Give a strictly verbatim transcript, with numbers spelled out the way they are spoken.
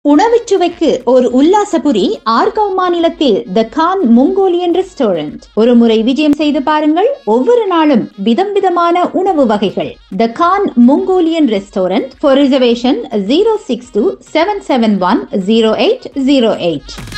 உணவுச்சுவைக்கு ஒரு உல்லாசபுரி ஆர்கவ் மாநிலத்தில் த Khan Mongolian restaurant. ஒரு முறை விஜயம் செய்து பாருங்கள். ஒவ்வொரு நாளும் விதம் விதமான உணவு வகைகள். The Khan Mongolian restaurant. For reservation zero six two seven seven one zero eight zero eight.